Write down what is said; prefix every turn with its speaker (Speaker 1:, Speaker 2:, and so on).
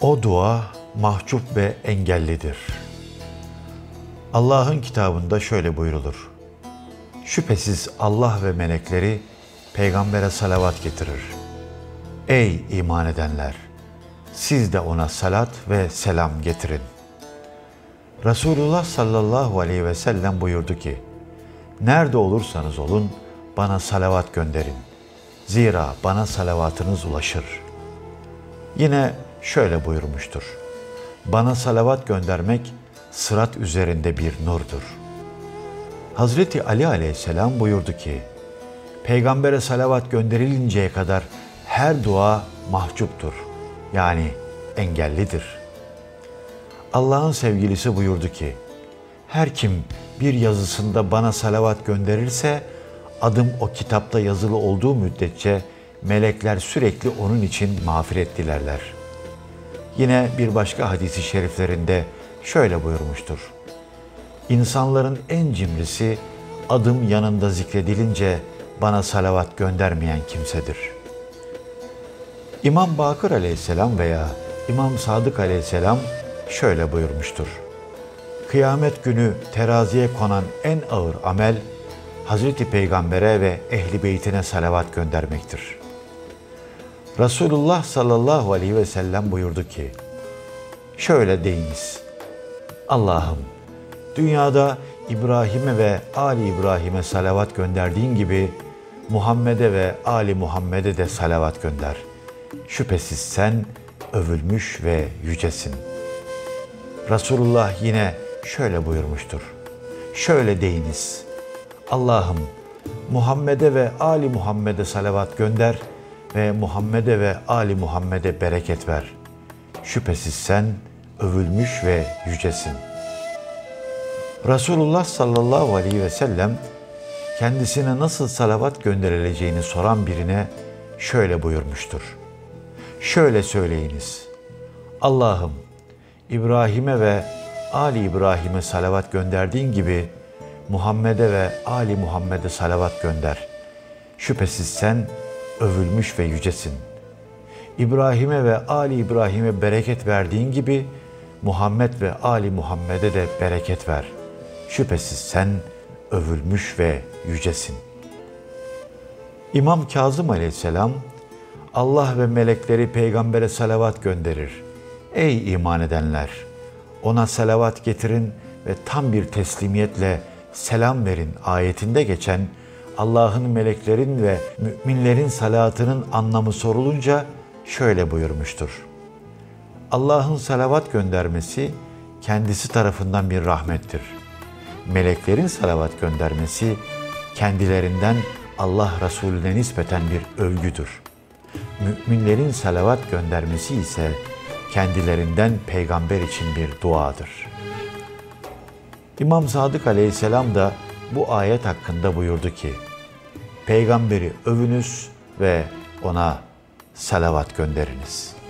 Speaker 1: O dua mahcup ve engellidir. Allah'ın kitabında şöyle buyrulur. Şüphesiz Allah ve melekleri peygambere salavat getirir. Ey iman edenler! Siz de ona salat ve selam getirin. Resulullah sallallahu aleyhi ve sellem buyurdu ki, nerede olursanız olun bana salavat gönderin. Zira bana salavatınız ulaşır. Yine şöyle buyurmuştur. Bana salavat göndermek sırat üzerinde bir nurdur. Hazreti Ali aleyhisselam buyurdu ki, peygambere salavat gönderilinceye kadar her dua mahcuptur. Yani engellidir. Allah'ın sevgilisi buyurdu ki, her kim bir yazısında bana salavat gönderirse, adım o kitapta yazılı olduğu müddetçe melekler sürekli onun için mağfiret dilerler. Yine bir başka hadis-i şeriflerinde şöyle buyurmuştur. İnsanların en cimrisi adım yanında zikredilince bana salavat göndermeyen kimsedir. İmam Bakır aleyhisselam veya İmam Sadık aleyhisselam şöyle buyurmuştur. Kıyamet günü teraziye konan en ağır amel, Hazreti Peygamber'e ve Ehl-i Beytine salavat göndermektir. Resulullah sallallahu aleyhi ve sellem buyurdu ki, şöyle deyiniz, Allah'ım, dünyada İbrahim'e ve Ali İbrahim'e salavat gönderdiğin gibi, Muhammed'e ve Ali Muhammed'e de salavat gönder. Şüphesiz sen övülmüş ve yücesin. Resulullah yine şöyle buyurmuştur. Şöyle deyiniz, Allah'ım, Muhammed'e ve Ali Muhammed'e salavat gönder ve Muhammed'e ve Ali Muhammed'e bereket ver. Şüphesiz sen övülmüş ve yücesin. Resulullah sallallahu aleyhi ve sellem kendisine nasıl salavat gönderileceğini soran birine şöyle buyurmuştur. Şöyle söyleyiniz. Allah'ım, İbrahim'e ve Ali İbrahim'e salavat gönderdiğin gibi Muhammed'e ve Ali Muhammed'e salavat gönder. Şüphesiz sen övülmüş ve yücesin. İbrahim'e ve Ali İbrahim'e bereket verdiğin gibi Muhammed ve Ali Muhammed'e de bereket ver. Şüphesiz sen övülmüş ve yücesin. İmam Kazım aleyhisselam, Allah ve melekleri peygambere salavat gönderir. Ey iman edenler! Ona salavat getirin ve tam bir teslimiyetle selam verin ayetinde geçen Allah'ın meleklerin ve müminlerin salatının anlamı sorulunca şöyle buyurmuştur. Allah'ın salavat göndermesi kendisi tarafından bir rahmettir. Meleklerin salavat göndermesi kendilerinden Allah Resulüne nispeten bir övgüdür. Müminlerin salavat göndermesi ise kendilerinden peygamber için bir duadır. İmam Sadık aleyhisselam da bu ayet hakkında buyurdu ki, peygamberi övünüz ve ona salavat gönderiniz.